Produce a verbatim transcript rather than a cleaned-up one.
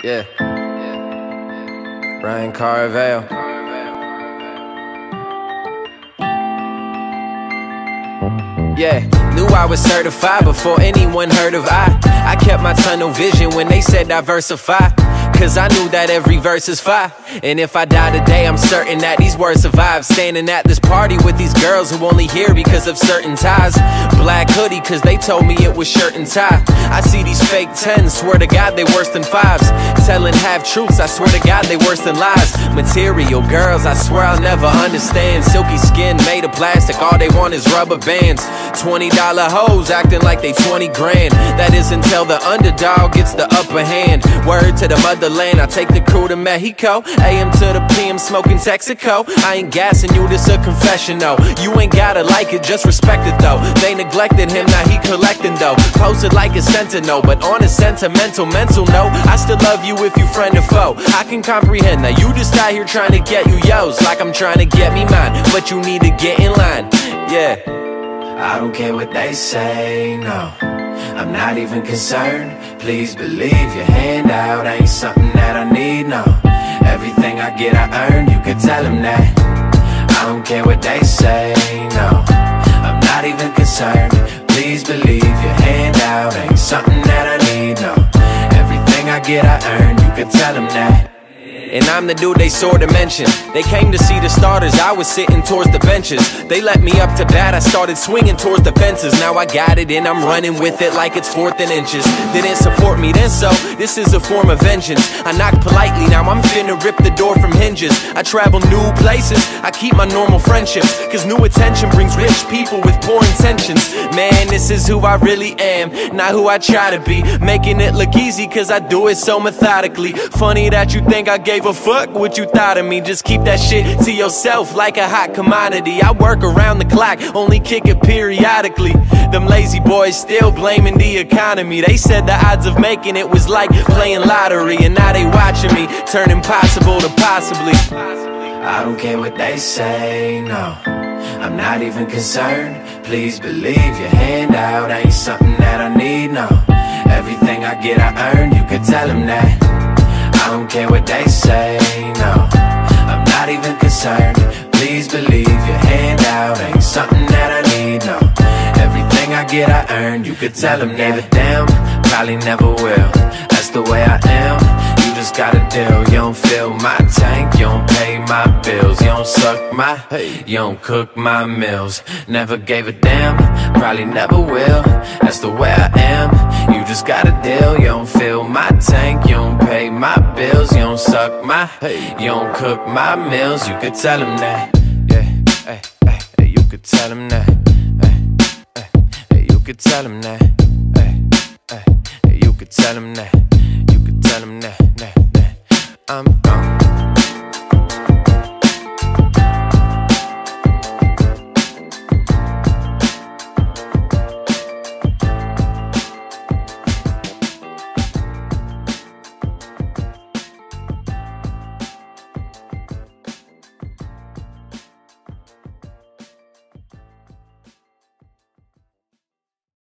Yeah. Ryan Carvell. Yeah, knew I was certified before anyone heard of I. I kept my tunnel vision when they said diversify, cause I knew that every verse is fire. And if I die today, I'm certain that these words survive. Standing at this party with these girls who only here because of certain ties. Black hoodie cause they told me it was shirt and tie. I see these fake tens, swear to God they worse than fives. Telling half truths, I swear to God they worse than lies. Material girls, I swear I'll never understand. Silky skin made of plastic, all they want is rubber bands. Twenty dollar hoes acting like they twenty grand. That is until the underdog gets the upper hand. Word to the motherland, I take the crew to Mexico. A M to the P M smoking Texaco. I ain't gassing you, this a confession though. You ain't gotta like it, just respect it though. They neglected him, now he collecting though. Posted like a sentinel, but on a sentimental mental note, I still love you if you friend or foe. I can comprehend that you just out here trying to get you yo's, like I'm trying to get me mine, but you need to get in line. Yeah, I don't care what they say, no, I'm not even concerned. Please believe your handout ain't something that I need, no. Everything I get I earn, you can tell them that. I don't care what they say, no, I'm not even concerned. Please believe your handout ain't something that I need, no. Everything I get I earn, you can tell them that. And I'm the dude they sorta mentioned. They came to see the starters, I was sitting towards the benches. They let me up to bat, I started swinging towards the fences. Now I got it and I'm running with it like it's fourth and inches. They didn't support me then, so this is a form of vengeance. I knock politely, now I'm finna rip the door from hinges. I travel new places, I keep my normal friendships, cause new attention brings rich people with poor intentions. Man, this is who I really am, not who I try to be. Making it look easy cause I do it so methodically. Funny that you think I gave a fuck what you thought of me. Just keep that shit to yourself like a hot commodity. I work around the clock, only kick it periodically. Them lazy boys still blaming the economy. They said the odds of making it was like playing lottery, and now they watching me turn impossible to possibly. I don't care what they say, no, I'm not even concerned. Please believe your handout ain't something that I need, no. Everything I get I earn, you can tell them that. I don't care what they say, no, I'm not even concerned. Please believe your handout ain't something that I need, no. Everything I get I earn, you could tell them never damn, probably never will. That's the way I am, you just got a deal. You don't fill my tank, you don't pay my bills, you don't suck my, hey, you don't cook my meals. Never gave a damn, probably never will. That's the way I am, you just got a deal. You don't fill my tank, you don't pay my bills, you don't suck my, hey, you don't cook my meals. You could tell them that. Yeah, hey, hey, hey, you could tell them that. Hey, hey, hey, you could tell them that. Hey, hey, hey, you could tell them that.